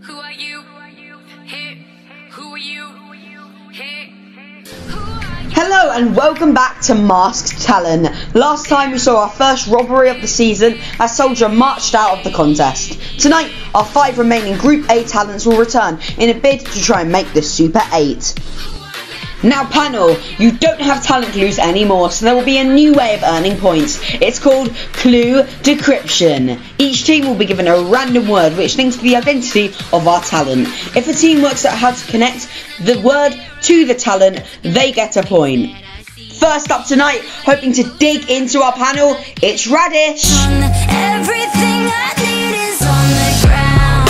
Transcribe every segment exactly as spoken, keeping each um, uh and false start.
Who are you? Hey, who are you? Hey. Hello and welcome back to Masked Talent. Last time we saw our first robbery of the season as Soldier marched out of the contest. Tonight, our five remaining Group A talents will return in a bid to try and make the Super eight. Now panel, you don't have talent clues anymore, so there will be a new way of earning points. It's called Clue Decryption. Each team will be given a random word which links to the identity of our talent. If a team works out how to connect the word to the talent, they get a point. First up tonight, hoping to dig into our panel, it's Radish. Everything I need is on the ground.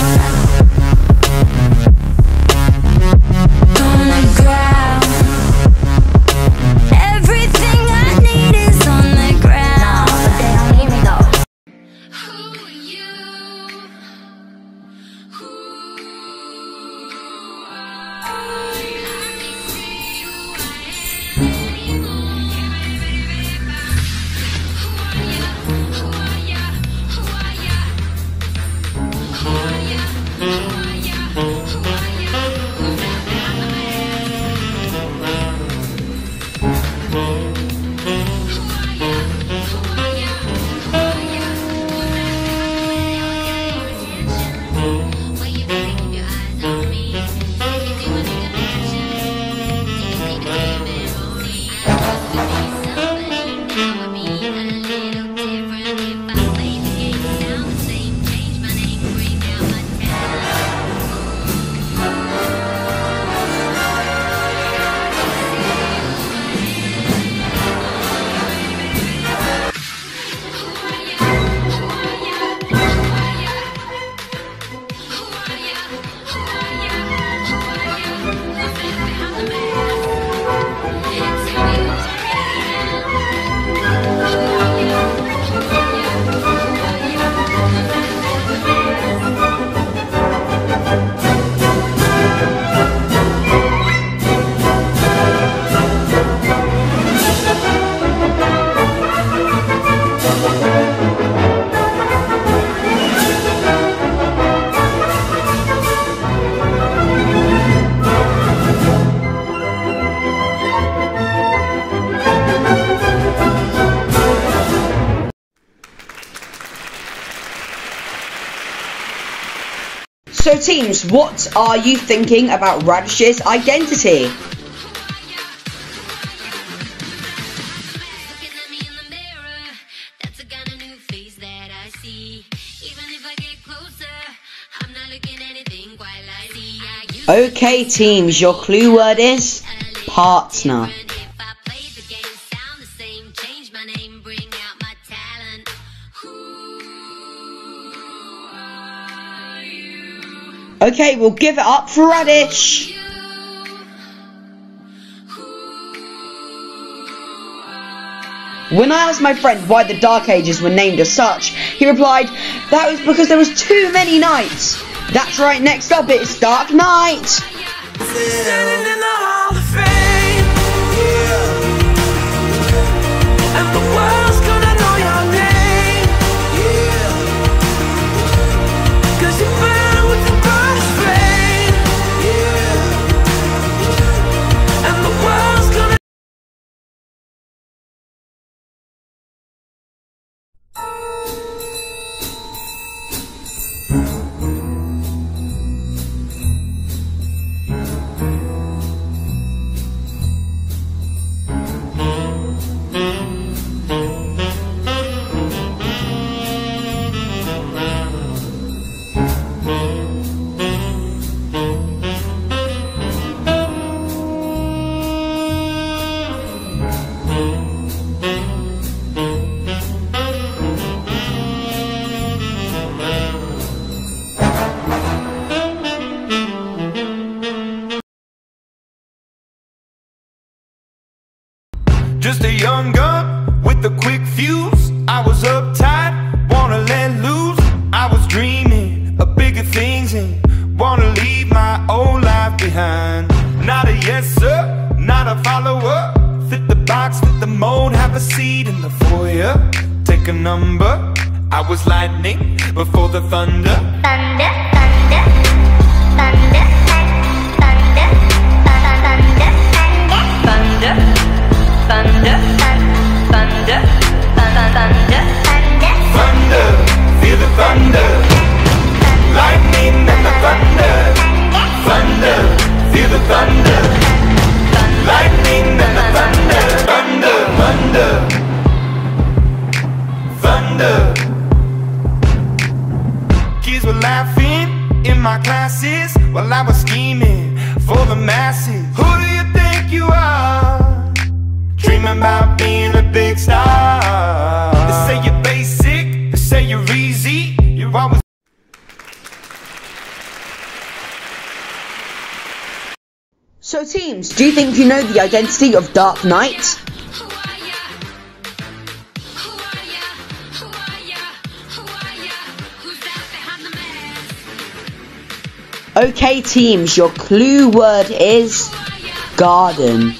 On the ground. Everything I need is on the ground. But they don't need me though. Who are you? Who are you? I can't see who I am anymore. Who are ya? Who are ya? Who are ya? Who are ya? Who are ya? Who are ya? Who's that behind the mask? Who are ya? Who are ya? Who are ya? Who are ya? Who's that attention? Why you better keep your eyes on me? If you do anything action, do you see the demon rolling? I used to be somebody, now I be a little different. If I play the game, sound the same, change my name, bring out my talent. So teams, what are you thinking about Radish's identity? Looking at me in the mirror, that's a kind of new face that I see. Even if I get closer, I'm not looking at anything quite like see. I used to Okay teams, your clue word is partner. be different. If I played the game, sound the same, change my name, bring out my talent. Who are you? Okay, we'll give it up for Radish. You? Who are When I asked my friend why the Dark Ages were named as such, he replied, that was because there was too many nights. That's right, next up it's Dark Knight. Standing in the Hall of Fame, and the world's gonna know your name, cause you burn with the first flame, and the world's gonna just a young gun with a quick fuse. I was uptight, wanna let loose. I was dreaming of bigger things and wanna leave my old life behind. Not a yes sir, not a follower. Fit the box, fit the mold, have a seat in the foyer. Take a number. I was lightning before the thunder. Thunder, thunder. thunder, thunder, thunder, Thunder, feel the thunder. Lightning and the thunder. Thunder, feel the thunder. Lightning and the thunder. Thunder, thunder, thunder. Kids were laughing in my classes while I was scheming for the masses. Who do you think you are? Dreaming about being a big star. They say you're basic, they say you're easy. You're always. So teams, do you think you know the identity of Dark Knight? Okay teams, your clue word is garden.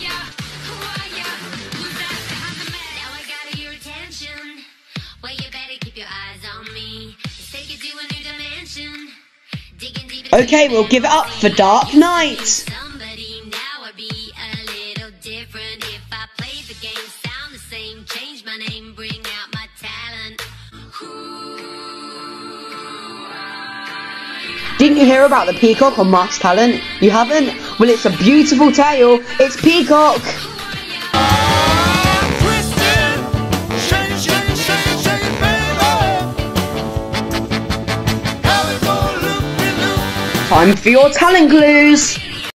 Okay, we'll give it up for Dark Knight. Didn't you hear about the peacock on Masked Talent? You haven't? Well, it's a beautiful tale. It's Peacock. Time for your talent clues.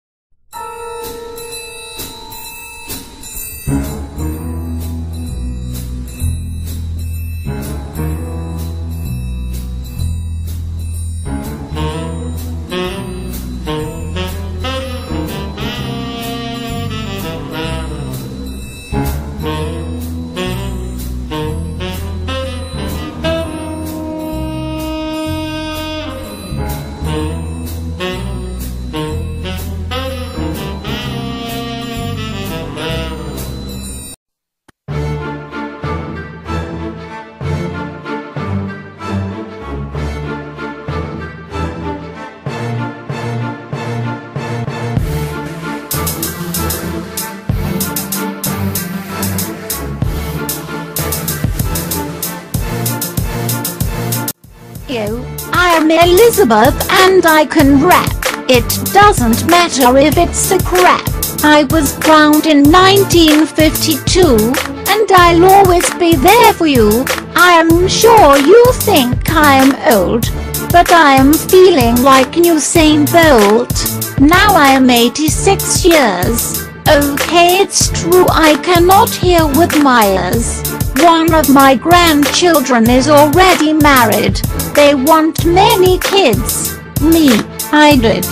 I am Elizabeth and I can rap. It doesn't matter if it's a crap. I was crowned in nineteen fifty-two and I'll always be there for you. I am sure you think I am old, but I am feeling like Usain Bolt. Now I am eighty-six years. Okay, it's true I cannot hear with my ears. One of my grandchildren is already married. They want many kids. Me, I did.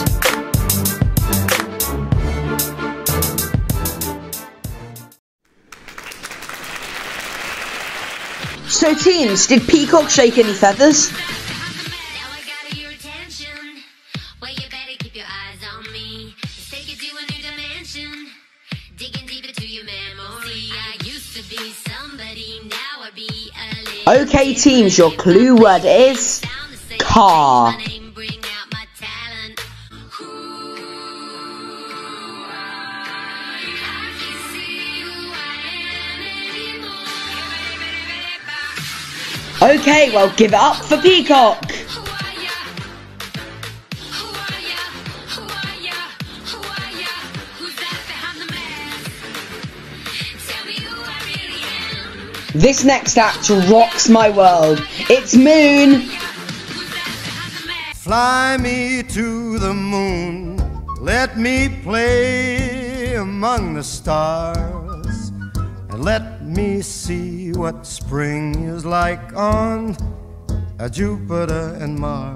So teams, did Peacock shake any feathers? Okay teams, your clue word is car. Okay, well give it up for Peacock. This next act rocks my world. It's Moon. Fly me to the moon, let me play among the stars, and let me see what spring is like on a Jupiter and Mars.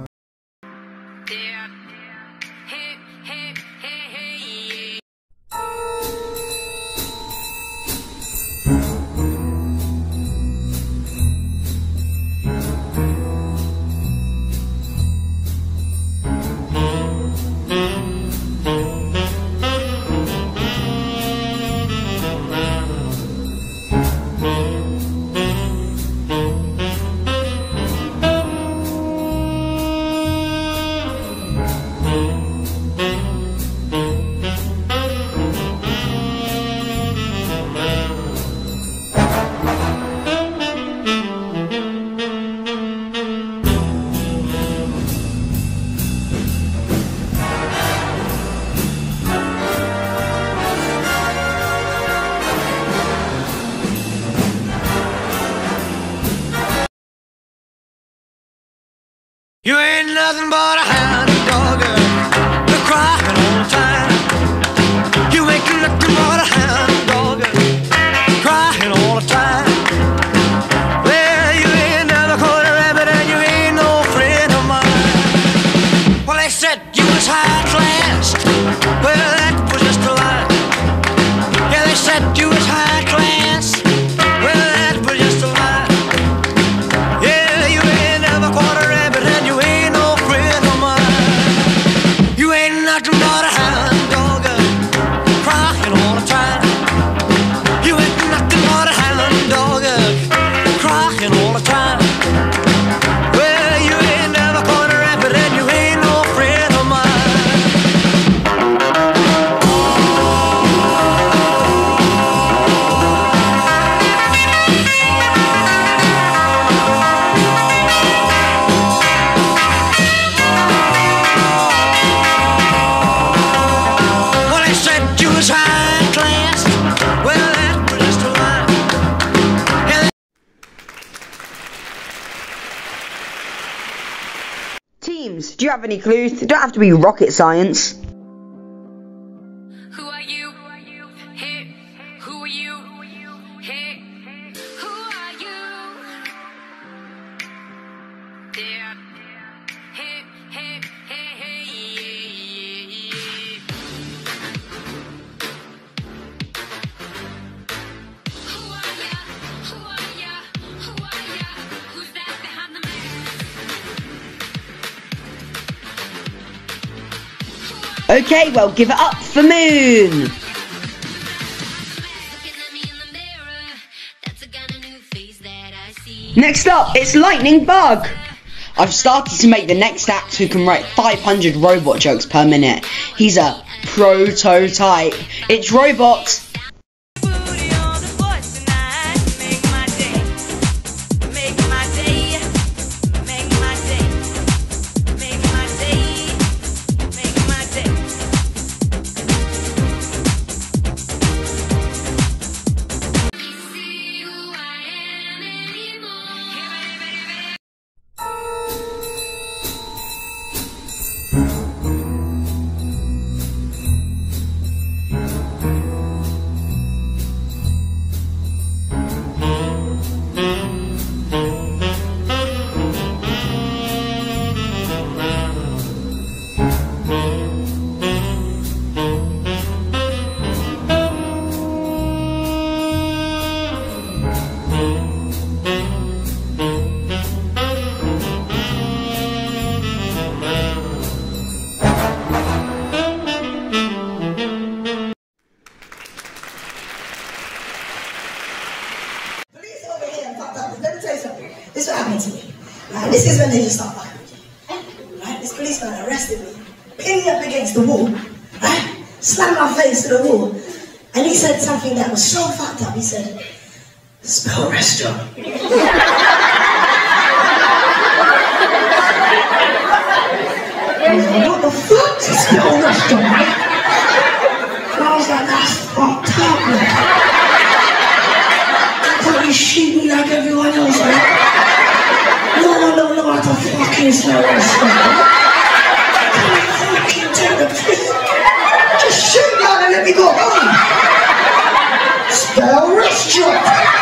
You ain't nothing but a hound dog, you're crying all the time. You ain't nothing but a hound dog, crying all the time. Well, you ain't never caught a rabbit and you ain't no friend of mine. Well, they said you was high class, well, that was just a lie. Yeah, they said you was high class, well, that was just a lie. Yeah, you ain't never caught a rabbit and you ain't no friend of mine. You ain't nothing but a hound dog, crying all the time. You ain't nothing but a hound dog, crying all the time. Well, you ain't never caught a rabbit and you ain't no friend of mine. Well, they said you was high class, well, that was just a lie. Yeah, Teams, do you have any clues? It don't have to be rocket science. Who are you? Hey, who are you? Hey, who are you? Yeah. Hey, hey, hey, hey, yeah, yeah. Who are ya? Who are ya? Who are ya? Who's that behind the mask? Okay, well, give it up for Moon. Looking at me in the mirror, that's a kind of new face that I see. Next up, it's Lightning Bug. I've started to make the next act who can write five hundred robot jokes per minute. He's a prototype. It's Robot. Booty on the floor tonight. Make my day. Make my day. Make my day. Make my day. Make my day. See who I am anymore. Police over here and fucked up. Let me tell you something. This is what happened to me. Right? This is when they just start fucking with you. Right? This policeman arrested me, pinned me up against the wall, right? Slammed my face to the wall, and he said something that was so fucked up. He said, "Spell restaurant." I was like, what the fuck? Spell restaurant, right? And I was like, that's fucked up, man. Can't you shoot me like everyone else, man? No, no, no, no, I don't fucking spell restaurant. Can you fucking take the piss? Just shoot me out and let me go home. Spell restaurant.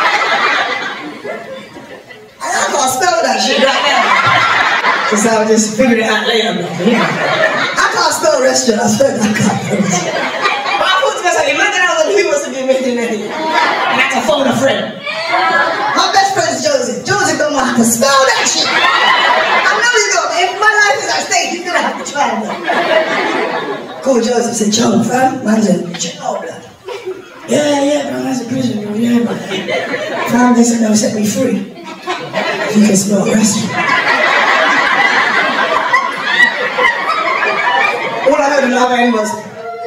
And I can't spell that shit right now. Because I'll just figure it out later, man. I can't spell restaurant, I swear I can't. But I thought to myself, imagine how the he must have been making it. And I had to phone a friend. My best friend is Joseph. Joseph don't know how to spell that shit. I know he don't. If my life is at stake, he's gonna have to try it. Call Joseph, said, Joe, fam, man's in jail, blood. Yeah, yeah, bro, man's in prison, bro, yeah, man. Fam, they said they'll set me free. If you can spell restaurant. All I heard in the other end was,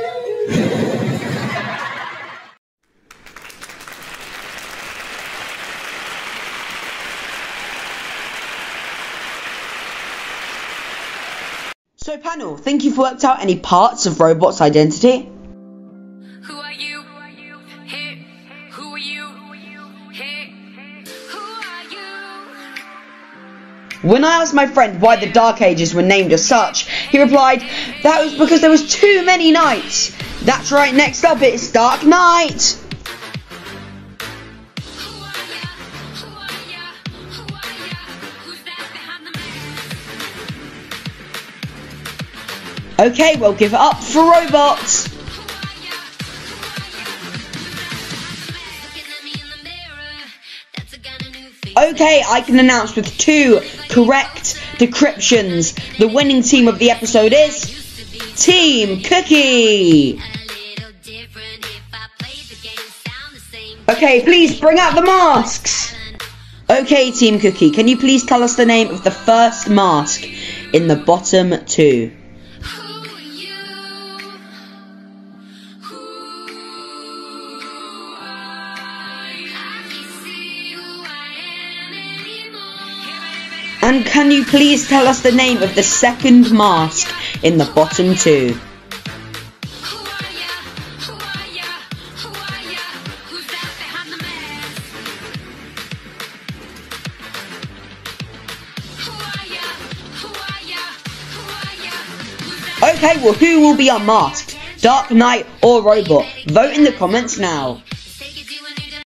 So panel, think you've worked out any parts of Robot's identity? Who are you? Hey, who are you? Hey, who are you? When I asked my friend why the Dark Ages were named as such, he replied, that was because there was too many nights. That's right, next up it's Dark Knight. Okay, we'll give it up for robots. Okay, I can announce with two correct decryptions. The winning team of the episode is Team Cookie. Okay, please bring out the masks. Okay, Team Cookie, can you please tell us the name of the first mask in the bottom two? And can you please tell us the name of the second mask in the bottom two? Okay, well, who will be unmasked? Dark Knight or Robot? Vote in the comments now.